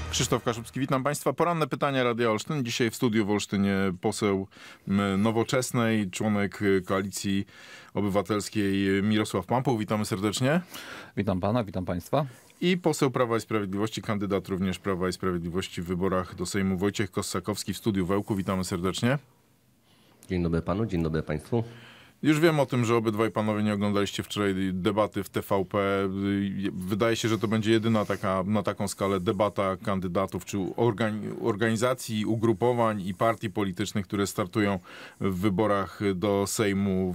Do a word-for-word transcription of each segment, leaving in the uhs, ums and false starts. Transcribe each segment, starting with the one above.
Krzysztof Kaszubski, witam Państwa. Poranne pytania Radia Olsztyn. Dzisiaj w studiu w Olsztynie poseł Nowoczesnej, członek Koalicji Obywatelskiej Mirosław Pampuch. Witamy serdecznie. Witam Pana, witam Państwa. I poseł Prawa i Sprawiedliwości, kandydat również Prawa i Sprawiedliwości w wyborach do Sejmu, Wojciech Kossakowski w studiu w Ełku. Witamy serdecznie. Dzień dobry Panu, dzień dobry Państwu. Już wiem o tym, że obydwaj panowie nie oglądaliście wczoraj debaty w T V P. Wydaje się, że to będzie jedyna taka, na taką skalę debata kandydatów, czy organizacji, ugrupowań i partii politycznych, które startują w wyborach do Sejmu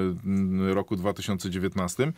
w roku dwa tysiące dziewiętnastym.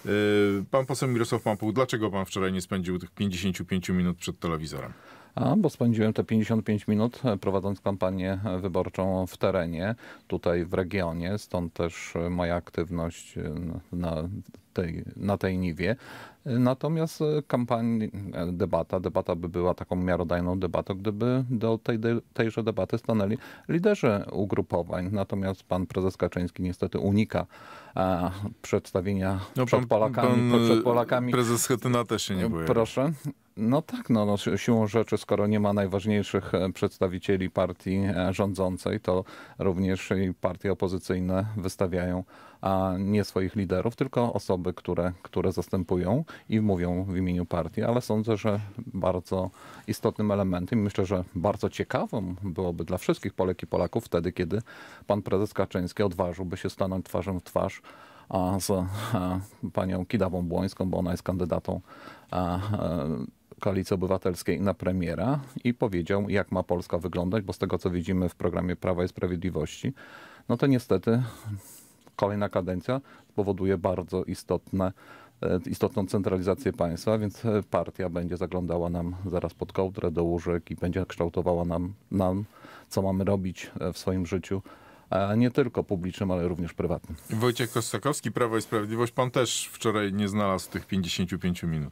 Pan poseł Mirosław Pampuch, dlaczego pan wczoraj nie spędził tych pięćdziesięciu pięciu minut przed telewizorem? A, bo spędziłem te pięćdziesiąt pięć minut prowadząc kampanię wyborczą w terenie, tutaj w regionie, stąd też moja aktywność na tej, na tej niwie. Natomiast kampania, debata, debata by była taką miarodajną debatą, gdyby do tej, tejże debaty stanęli liderzy ugrupowań. Natomiast pan prezes Kaczyński niestety unika a, przedstawienia no, przed, pan, Polakami, pan, przed Polakami. Prezes Schetyna też się nie boję. Proszę. No tak, no, no siłą rzeczy, skoro nie ma najważniejszych przedstawicieli partii rządzącej, to również i partie opozycyjne wystawiają a nie swoich liderów, tylko osoby, które, które zastępują i mówią w imieniu partii, ale sądzę, że bardzo istotnym elementem, myślę, że bardzo ciekawym byłoby dla wszystkich Polek i Polaków wtedy, kiedy pan prezes Kaczyński odważyłby się stanąć twarzą w twarz a z a, panią Kidawą-Błońską, bo ona jest kandydatą a, a, Koalicji Obywatelskiej na premiera i powiedział, jak ma Polska wyglądać, bo z tego, co widzimy w programie Prawa i Sprawiedliwości, no to niestety kolejna kadencja powoduje bardzo istotne, istotną centralizację państwa, więc partia będzie zaglądała nam zaraz pod kołdrę do łóżek i będzie kształtowała nam, nam co mamy robić w swoim życiu, a nie tylko publicznym, ale również prywatnym. Wojciech Kossakowski, Prawo i Sprawiedliwość. Pan też wczoraj nie znalazł tych pięćdziesięciu pięciu minut.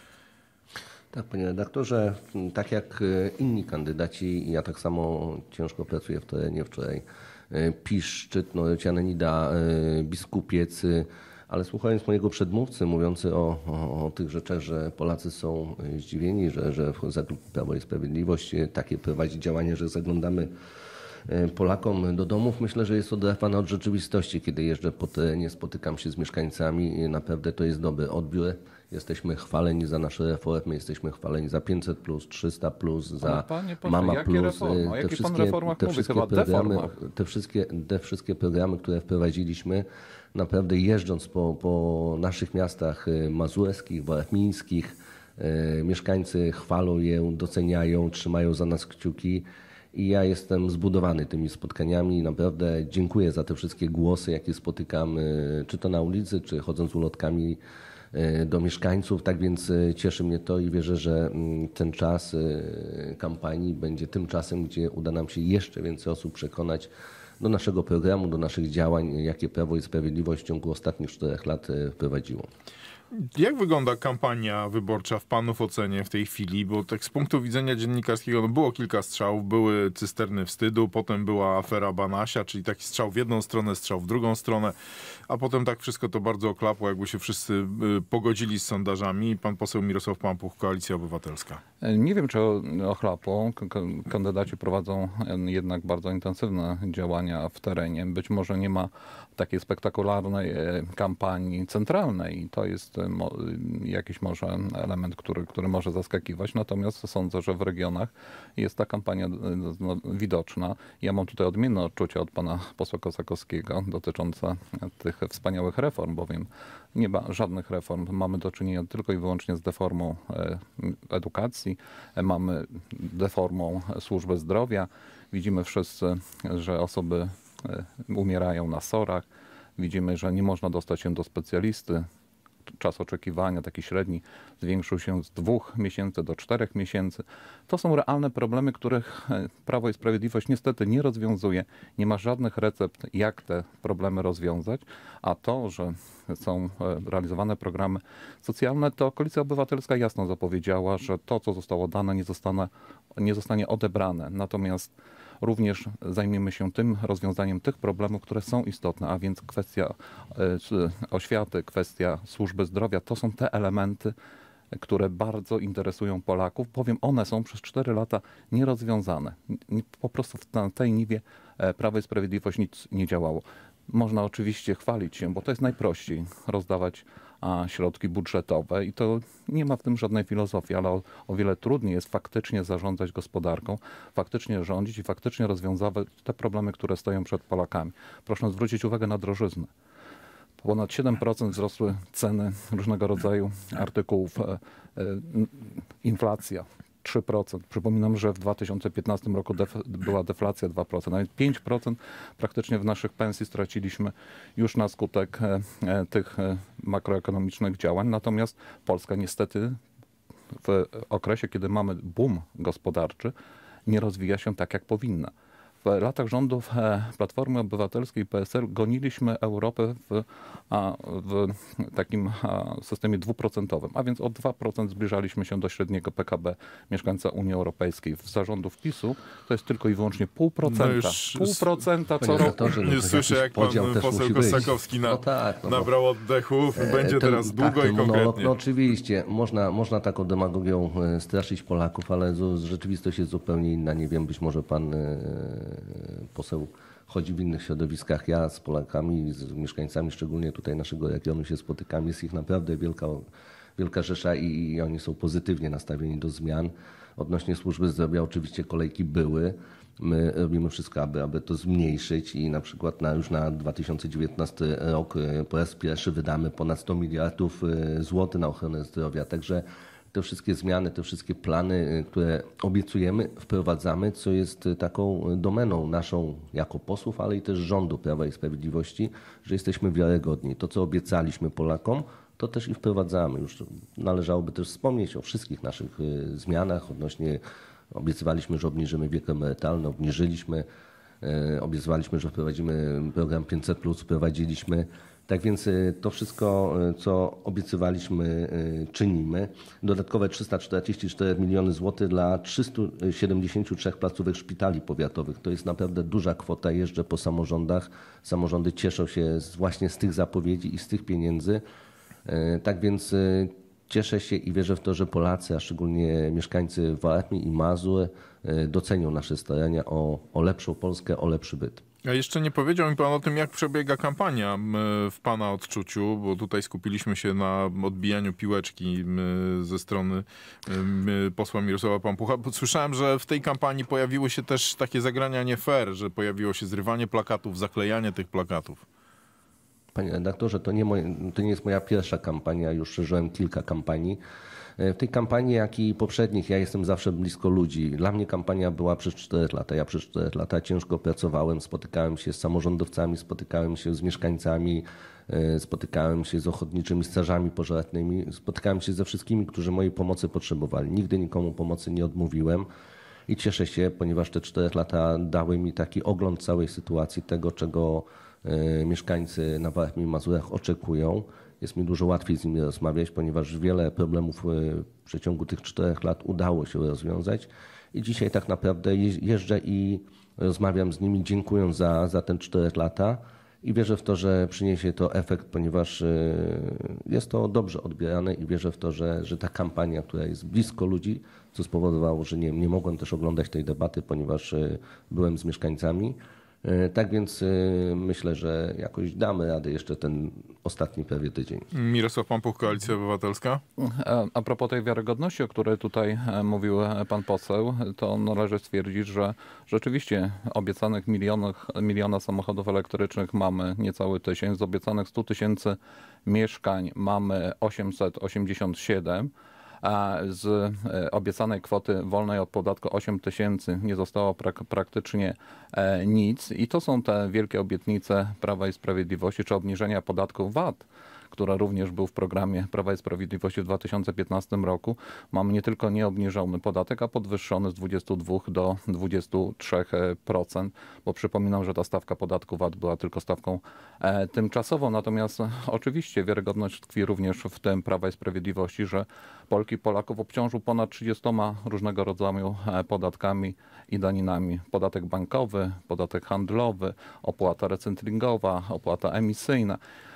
Tak, panie redaktorze, tak jak inni kandydaci, ja tak samo ciężko pracuję w terenie. Wczoraj PiS, Szczytno, Cianenida, Biskupiec, ale słuchając mojego przedmówcy mówiący o, o, o tych rzeczach, że Polacy są zdziwieni, że, że Prawo i Sprawiedliwość takie prowadzi działanie, że zaglądamy Polakom do domów, myślę, że jest oderwana od rzeczywistości. Kiedy jeżdżę po terenie, spotykam się z mieszkańcami, naprawdę to jest dobry odbiór. Jesteśmy chwaleni za nasze reformy, jesteśmy chwaleni za pięćset plus, trzysta plus, za panie, panie, Mama jakie plus. Reformy? O te jakich wszystkie, pan reformach te mówi? wszystkie Chyba programy, deformach. te wszystkie, te wszystkie programy, które wprowadziliśmy, naprawdę jeżdżąc po, po naszych miastach mazurskich, warmińskich, mieszkańcy chwalą je, doceniają, trzymają za nas kciuki. I ja jestem zbudowany tymi spotkaniami. Naprawdę dziękuję za te wszystkie głosy, jakie spotykam, czy to na ulicy, czy chodząc ulotkami do mieszkańców. Tak więc cieszy mnie to i wierzę, że ten czas kampanii będzie tym czasem, gdzie uda nam się jeszcze więcej osób przekonać do naszego programu, do naszych działań, jakie Prawo i Sprawiedliwość w ciągu ostatnich czterech lat wprowadziło. Jak wygląda kampania wyborcza w panów ocenie w tej chwili? Bo tak z punktu widzenia dziennikarskiego no było kilka strzałów, były cysterny wstydu, potem była afera Banasia, czyli taki strzał w jedną stronę, strzał w drugą stronę, a potem tak wszystko to bardzo oklapło, jakby się wszyscy pogodzili z sondażami. Pan poseł Mirosław Pampuch, Koalicja Obywatelska. Nie wiem, czy ochlapło. Kandydaci prowadzą jednak bardzo intensywne działania w terenie. Być może nie ma takiej spektakularnej kampanii centralnej i to jest jakiś może element, który, który może zaskakiwać. Natomiast sądzę, że w regionach jest ta kampania no, widoczna. Ja mam tutaj odmienne odczucia od pana posła Kossakowskiego dotyczące tych wspaniałych reform, bowiem nie ma żadnych reform. Mamy do czynienia tylko i wyłącznie z deformą edukacji, mamy deformą służby zdrowia. Widzimy wszyscy, że osoby umierają na sorach. Widzimy, że nie można dostać się do specjalisty. Czas oczekiwania, taki średni, zwiększył się z dwóch miesięcy do czterech miesięcy. To są realne problemy, których Prawo i Sprawiedliwość niestety nie rozwiązuje. Nie ma żadnych recept, jak te problemy rozwiązać, a to, że są realizowane programy socjalne, to Koalicja Obywatelska jasno zapowiedziała, że to, co zostało dane, nie zostanie, nie zostanie odebrane. Natomiast również zajmiemy się tym rozwiązaniem tych problemów, które są istotne, a więc kwestia oświaty, kwestia służby zdrowia. To są te elementy, które bardzo interesują Polaków, bowiem one są przez cztery lata nierozwiązane. Po prostu na tej niwie Prawo i Sprawiedliwość nic nie działało. Można oczywiście chwalić się, bo to jest najprościej rozdawać a, środki budżetowe i to nie ma w tym żadnej filozofii, ale o, o wiele trudniej jest faktycznie zarządzać gospodarką, faktycznie rządzić i faktycznie rozwiązywać te problemy, które stoją przed Polakami. Proszę zwrócić uwagę na drożyznę. Ponad siedem procent wzrosły ceny różnego rodzaju artykułów, e, e, inflacja trzy procent. Przypominam, że w dwa tysiące piętnastym roku def była deflacja dwa procent, nawet pięć procent praktycznie w naszych pensji straciliśmy już na skutek e, e, tych e, makroekonomicznych działań. Natomiast Polska niestety w okresie, kiedy mamy boom gospodarczy, nie rozwija się tak, jak powinna. W latach rządów Platformy Obywatelskiej i P S L goniliśmy Europę w, w takim systemie dwuprocentowym, a więc o dwa procent zbliżaliśmy się do średniego P K B mieszkańca Unii Europejskiej. W zarządów PiSu to jest tylko i wyłącznie pół procenta. No już, pół procenta co roku. Nie słyszę, jak pan poseł Kosakowski na, no tak, no nabrał oddechu. Będzie ten, teraz długo tak, i konkretnie. Monolog, no oczywiście, można, można taką demagogią straszyć Polaków, ale rzeczywistość jest zupełnie inna. Nie wiem, być może pan poseł chodzi w innych środowiskach. Ja z Polakami, z mieszkańcami, szczególnie tutaj naszego regionu się spotykam. Jest ich naprawdę wielka, wielka rzesza i, i oni są pozytywnie nastawieni do zmian. Odnośnie służby zdrowia oczywiście kolejki były. My robimy wszystko, aby, aby to zmniejszyć i na przykład na, już na dwa tysiące dziewiętnasty rok po raz pierwszy wydamy ponad sto miliardów złotych na ochronę zdrowia. Także te wszystkie zmiany, te wszystkie plany, które obiecujemy, wprowadzamy, co jest taką domeną naszą jako posłów, ale i też rządu Prawa i Sprawiedliwości, że jesteśmy wiarygodni. To, co obiecaliśmy Polakom, to też i wprowadzamy. Już należałoby też wspomnieć o wszystkich naszych zmianach odnośnie, obiecywaliśmy, że obniżymy wiek emerytalny, obniżyliśmy, obiecywaliśmy, że wprowadzimy program pięćset plus, wprowadziliśmy. Tak więc to wszystko, co obiecywaliśmy, czynimy. Dodatkowe trzysta czterdzieści cztery miliony złotych dla trzystu siedemdziesięciu trzech placówek szpitali powiatowych. To jest naprawdę duża kwota. Jeżdżę po samorządach. Samorządy cieszą się właśnie z tych zapowiedzi i z tych pieniędzy. Tak więc cieszę się i wierzę w to, że Polacy, a szczególnie mieszkańcy Warmii i Mazur docenią nasze starania o, o lepszą Polskę, o lepszy byt. A jeszcze nie powiedział mi pan o tym, jak przebiega kampania w pana odczuciu, bo tutaj skupiliśmy się na odbijaniu piłeczki ze strony posła Mirosława Pampucha. Słyszałem, że w tej kampanii pojawiły się też takie zagrania nie fair, że pojawiło się zrywanie plakatów, zaklejanie tych plakatów. Panie redaktorze, to nie, moje, to nie jest moja pierwsza kampania, już szerzyłem kilka kampanii. W tej kampanii, jak i poprzednich, ja jestem zawsze blisko ludzi. Dla mnie kampania była przez cztery lata. Ja przez cztery lata ciężko pracowałem, spotykałem się z samorządowcami, spotykałem się z mieszkańcami, spotykałem się z ochotniczymi strażami pożarnymi, spotykałem się ze wszystkimi, którzy mojej pomocy potrzebowali. Nigdy nikomu pomocy nie odmówiłem i cieszę się, ponieważ te cztery lata dały mi taki ogląd całej sytuacji, tego, czego mieszkańcy na Warmii i Mazurach oczekują. Jest mi dużo łatwiej z nimi rozmawiać, ponieważ wiele problemów w przeciągu tych czterech lat udało się rozwiązać i dzisiaj tak naprawdę jeżdżę i rozmawiam z nimi, dziękując za, za te cztery lata i wierzę w to, że przyniesie to efekt, ponieważ jest to dobrze odbierane i wierzę w to, że, że ta kampania, która jest blisko ludzi, co spowodowało, że nie, nie mogłem też oglądać tej debaty, ponieważ byłem z mieszkańcami. Tak więc myślę, że jakoś damy radę jeszcze ten ostatni prawie tydzień. Mirosław Pampuch, Koalicja Obywatelska. A propos tej wiarygodności, o której tutaj mówił pan poseł, to należy stwierdzić, że rzeczywiście obiecanych milionach, miliona samochodów elektrycznych mamy niecały tysiąc, z obiecanych stu tysięcy mieszkań mamy osiemset osiemdziesiąt siedem. A z obiecanej kwoty wolnej od podatku osiem tysięcy nie zostało prak praktycznie nic. I to są te wielkie obietnice Prawa i Sprawiedliwości, czy obniżenia podatku V A T, który również był w programie Prawa i Sprawiedliwości w dwa tysiące piętnastym roku. Mamy nie tylko nieobniżony podatek, a podwyższony z dwudziestu dwóch do dwudziestu trzech procent, bo przypominam, że ta stawka podatku V A T była tylko stawką e, tymczasową. Natomiast oczywiście wiarygodność tkwi również w tym Prawa i Sprawiedliwości, że Polki i Polaków obciążył ponad trzydziestoma różnego rodzaju podatkami i daninami. Podatek bankowy, podatek handlowy, opłata recyklingowa, opłata emisyjna.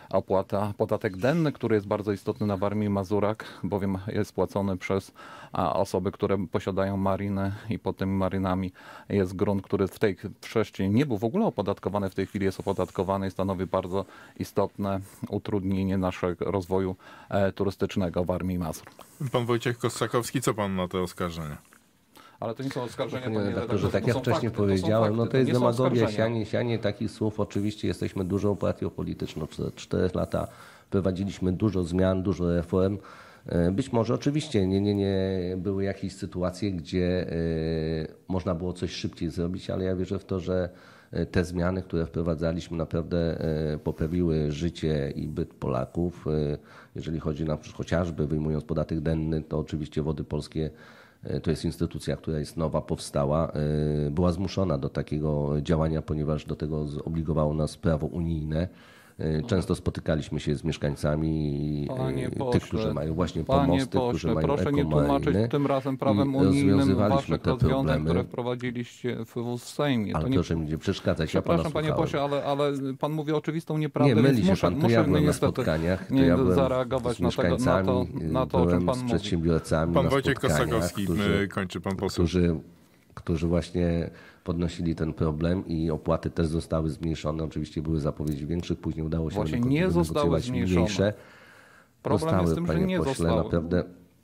opłata, podatek denny, który jest bardzo istotny na Warmii i Mazurach, bowiem jest płacony przez a, osoby, które posiadają mariny i pod tymi marynami jest grunt, który w tej wcześniej nie był w ogóle opodatkowany, w tej chwili jest opodatkowany i stanowi bardzo istotne utrudnienie naszego rozwoju e, turystycznego Warmii i Mazur. Pan Wojciech Kossakowski, co pan na te oskarżenia? Ale to nie są oskarżenia, Panie panie redaktorze, redaktorze, tak to jak są wcześniej fakty, to są powiedziałem, fakty, no to jest nie są demagogia, oskarżenia. sianie, sianie takich słów. Oczywiście jesteśmy dużą partią polityczną. Przez cztery lata prowadziliśmy dużo zmian, dużo reform. Być może oczywiście nie, nie, nie były jakieś sytuacje, gdzie y, można było coś szybciej zrobić, ale ja wierzę w to, że te zmiany, które wprowadzaliśmy, naprawdę y, poprawiły życie i byt Polaków. Y, jeżeli chodzi na przykład chociażby wyjmując podatek denny, to oczywiście Wody Polskie to jest instytucja, która jest nowa, powstała, była zmuszona do takiego działania, ponieważ do tego zobligowało nas prawo unijne. Często spotykaliśmy się z mieszkańcami, Panie tych, pośle, którzy mają właśnie Panie pomosty, pośle, którzy mają proszę nie ekomariny. tłumaczyć tym razem prawem I unijnym rozwiązywaliśmy waszych te rozwiązań, problemy. które wprowadziliście w, w Sejmie. Ale To nie... proszę mi nie przeszkadzać, ja pana Przepraszam, panie słuchałem. pośle, ale, ale pan mówi oczywistą nieprawdę, Nie, myli więc się muszę, pan, to muszę ja byłem na niestety spotkaniach, to nie ja byłem zareagować z na, tego, na, to, mieszkańcami, na to, o czym byłem pan z mówi. przedsiębiorcami Pan na Wojciech spotkaniach, Kossakowski, którzy, kończy pan poseł. którzy, którzy właśnie podnosili ten problem i opłaty też zostały zmniejszone. Oczywiście były zapowiedzi większych, później udało się Właśnie wynego- nie zostały wynegocjować zmniejszone. mniejsze. Problem Zostały, jest w tym, że panie nie pośle, zostały. naprawdę.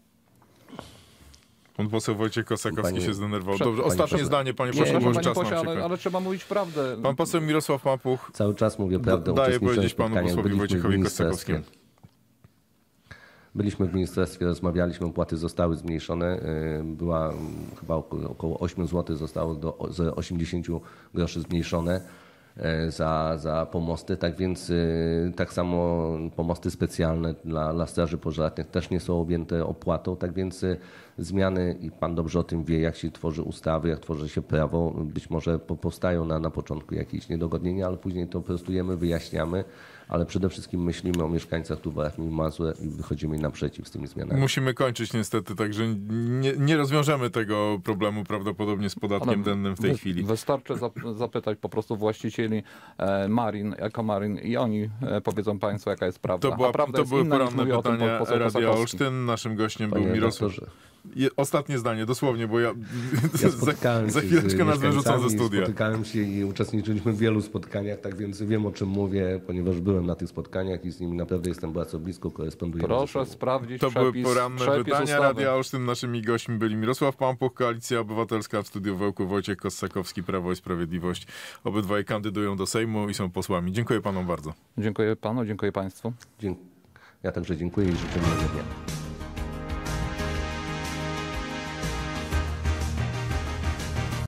Pan poseł Wojciech Kossakowski Panie- się zdenerwował. Prze- Dobrze, panie ostatnie pośle. zdanie, panie Nie, pośle, bo Przepraszam, już panie czas nam pośle, się ale, kończy. ale trzeba mówić prawdę. Pan poseł Mirosław Mapuch, Cały czas mówię prawdę. daję uczestniczyłem w powiedzieć panu spotkaniach, posłowi byliśmy w Wojciechowi ministerstwie. Kossakowskiemu. Byliśmy w ministerstwie, rozmawialiśmy, opłaty zostały zmniejszone. Yy, Była mm, chyba około, około osiem złotych zostało do o- z osiemdziesiąt groszy zmniejszone yy, za, za pomosty. Tak więc yy, tak samo pomosty specjalne dla, dla straży pożarnych też nie są objęte opłatą. Tak więc yy, zmiany, i pan dobrze o tym wie, jak się tworzy ustawy, jak tworzy się prawo, być może po- powstają na, na początku jakieś niedogodnienia, ale później to prostujemy, wyjaśniamy. Ale przede wszystkim myślimy o mieszkańcach tu Warmii i Mazur i wychodzimy im naprzeciw z tymi zmianami. Musimy kończyć niestety, także nie, nie rozwiążemy tego problemu prawdopodobnie z podatkiem Ale dennym w tej wy- chwili. Wystarczy zap- zapytać po prostu właścicieli e, marin, ekomarin i oni e, powiedzą państwu, jaka jest prawda. To, była, A prawda to jest były inna, niż poranne mówi o tym pytania poseł Radia Kossakowski. Olsztyn. Naszym gościem Panie był Mirosław. redaktorze, Je, ostatnie zdanie, dosłownie, bo ja, ja za, spotkałem za się chwileczkę z nas wyrzucą ze mieszkańcami, studia. Spotykałem się i uczestniczyliśmy w wielu spotkaniach, tak więc wiem, o czym mówię, ponieważ byłem na tych spotkaniach i z nimi naprawdę jestem bardzo blisko, koresponduję. ze Proszę sobą. sprawdzić To były przepis, poranne przepis pytania ustawy. Radia Olsztyn. Naszymi gośćmi byli Mirosław Pampuch, Koalicja Obywatelska, w studiu Wełku Wojciech Kossakowski, Prawo i Sprawiedliwość. Obydwaj kandydują do Sejmu i są posłami. Dziękuję panom bardzo. Dziękuję panu, dziękuję państwu. Dzie- Ja także dziękuję i życzę miłego dnia.